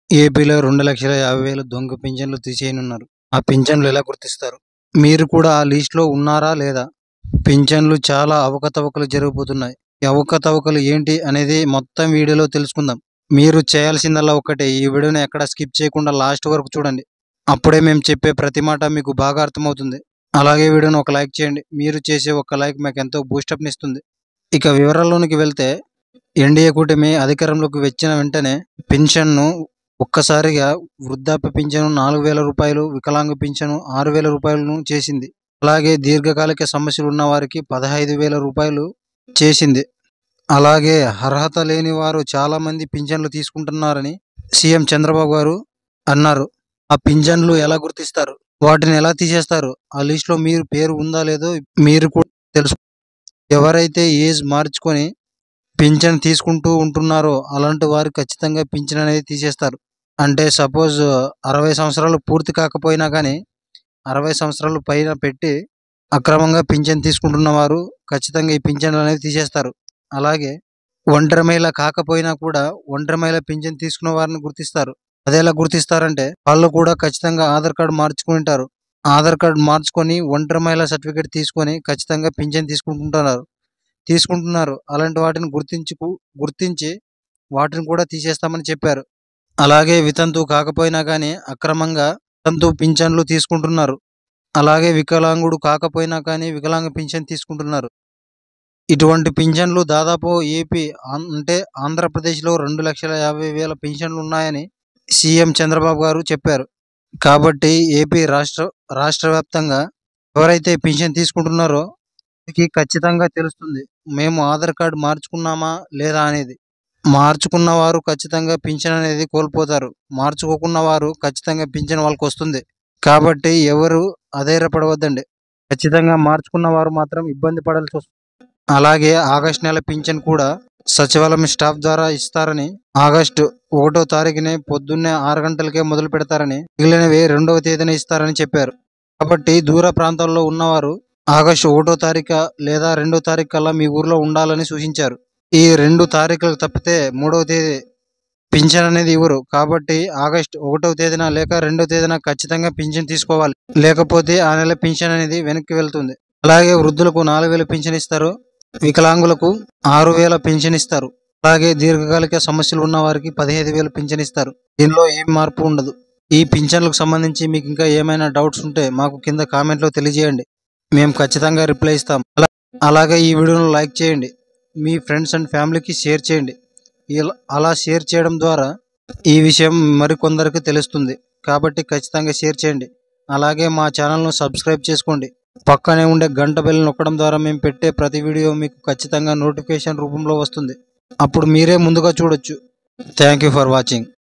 ఏపీలో 2,50,000 దొంగ పింఛన్లు తీసేయనున్నారు. ఆ పింఛన్లు ఎలా గుర్తిస్తారు? మీరు కూడా ఆ లిస్ట్‌లో ఉన్నారా లేదా? పింఛన్లు చాలా అవకతవకలు జరిగిపోతున్నాయి. ఈ అవకతవకలు ఏంటి అనేది మొత్తం వీడియోలో తెలుసుకుందాం. మీరు చేయాల్సిందల్లా ఒక్కటే, ఈ వీడియోని ఎక్కడ స్కిప్ చేయకుండా లాస్ట్ వరకు చూడండి. అప్పుడే మేము చెప్పే ప్రతి మాట మీకు బాగా అర్థమవుతుంది. అలాగే వీడియోని ఒక లైక్ చేయండి. మీరు చేసే ఒక్క లైక్ మాకెంతో బూస్టప్‌నిస్తుంది. ఇక వివరాల్లోనికి వెళ్తే, ఎన్డీఏ కూటమి అధికారంలోకి వచ్చిన వెంటనే పెన్షన్‌ను ఒక్కసారిగా వృద్ధాప్య పింఛను రూ. 4,000, వికలాంగ పింఛను రూ. 6,000 చేసింది. అలాగే దీర్ఘకాలిక సమస్యలు ఉన్న వారికి రూ. 15,000 చేసింది. అలాగే అర్హత లేని వారు చాలామంది పింఛన్లు తీసుకుంటున్నారని సీఎం చంద్రబాబు గారు అన్నారు. ఆ పింఛన్లు ఎలా గుర్తిస్తారు? వాటిని ఎలా తీసేస్తారు? ఆ లిస్ట్‌లో మీరు పేరు ఉందా లేదో మీరు కూడా తెలుసు. ఎవరైతే ఏజ్ మార్చుకొని పింఛన్ తీసుకుంటూ ఉంటున్నారో అలాంటి వారు ఖచ్చితంగా పింఛన్ అనేది తీసేస్తారు. అంటే సపోజ్ 60 సంవత్సరాలు పూర్తి కాకపోయినా కానీ 60 సంవత్సరాలు పైన పెట్టి అక్రమంగా పింఛన్ తీసుకుంటున్న వారు ఖచ్చితంగా ఈ పింఛన్లు అనేది తీసేస్తారు. అలాగే ఒంటరి మహిళ కాకపోయినా కూడా ఒంటరి మహిళ పింఛన్ తీసుకున్న వారిని గుర్తిస్తారు. అదెలా గుర్తిస్తారంటే వాళ్ళు కూడా ఖచ్చితంగా ఆధార్ కార్డు మార్చుకుంటారు. ఆధార్ కార్డు మార్చుకొని ఒంటరి మహిళ సర్టిఫికేట్ తీసుకొని ఖచ్చితంగా పింఛన్ తీసుకుంటున్నారు. అలాంటి వాటిని గుర్తించి వాటిని కూడా తీసేస్తామని చెప్పారు. అలాగే వితంతువు కాకపోయినా కానీ అక్రమంగా వితంతువు పింఛన్లు తీసుకుంటున్నారు. అలాగే వికలాంగుడు కాకపోయినా కానీ వికలాంగ పింఛన్ తీసుకుంటున్నారు. ఇటువంటి పింఛన్లు దాదాపు అంటే ఆంధ్రప్రదేశ్‌లో 2,50,000 పింఛన్లు ఉన్నాయని సీఎం చంద్రబాబు గారు చెప్పారు. కాబట్టి ఏపీ రాష్ట్ర వ్యాప్తంగా ఎవరైతే పింఛన్ తీసుకుంటున్నారో వారికి ఖచ్చితంగా తెలుస్తుంది. మేము ఆధార్ కార్డు మార్చుకున్నామా లేదా అనేది. మార్చుకున్న వారు ఖచ్చితంగా పింఛన్ అనేది కోల్పోతారు. మార్చుకోకున్న వారు ఖచ్చితంగా పింఛన్ వాళ్ళకొస్తుంది. కాబట్టి ఎవరు అధైర్యపడవద్దండి. ఖచ్చితంగా మార్చుకున్న వారు మాత్రం ఇబ్బంది పడాల్సి వస్తుంది. అలాగే ఆగస్టు నెల పింఛన్ కూడా సచివాలయం స్టాఫ్ ద్వారా ఇస్తారని, ఆగస్టు 1వ తారీఖునే పొద్దున్నే 6 గంటలకే మొదలు పెడతారని, మిగిలినవి 2వ తేదీన ఇస్తారని చెప్పారు. కాబట్టి దూర ప్రాంతాల్లో ఉన్నవారు ఆగస్టు 1వ తారీఖు లేదా 2వ తారీఖు కల్లా మీ ఊర్లో ఉండాలని సూచించారు. ఈ 2 తారీఖులు తప్పితే 3వ తేదీ పింఛన్ అనేది ఇవ్వరు. కాబట్టి ఆగస్టు 1వ తేదీన లేక 2వ తేదీన ఖచ్చితంగా పింఛన్ తీసుకోవాలి. లేకపోతే ఆ నెల పింఛన్ అనేది వెనక్కి వెళ్తుంది. అలాగే వృద్ధులకు 4,000 పింఛన్ ఇస్తారు. వికలాంగులకు 6,000 పింఛన్ ఇస్తారు. అలాగే దీర్ఘకాలిక సమస్యలు ఉన్న వారికి 15,000 పింఛన్ ఇస్తారు. దీనిలో ఏం మార్పు ఉండదు. ఈ పింఛన్లకు సంబంధించి మీకు ఇంకా ఏమైనా డౌట్స్ ఉంటే మాకు కింద కామెంట్లో తెలియజేయండి. మేము ఖచ్చితంగా రిప్లై ఇస్తాం. అలాగే ఈ వీడియోను లైక్ చేయండి. మీ ఫ్రెండ్స్ అండ్ ఫ్యామిలీకి షేర్ చేయండి. అలా షేర్ చేయడం ద్వారా ఈ విషయం మరికొందరికి తెలుస్తుంది. కాబట్టి ఖచ్చితంగా షేర్ చేయండి. అలాగే మా ఛానల్ను సబ్స్క్రైబ్ చేసుకోండి. పక్కనే ఉండే గంట బెల్ నొక్కడం ద్వారా మేము పెట్టే ప్రతి వీడియో మీకు ఖచ్చితంగా నోటిఫికేషన్ రూపంలో వస్తుంది. అప్పుడు మీరే ముందుగా చూడొచ్చు. Thank you for watching.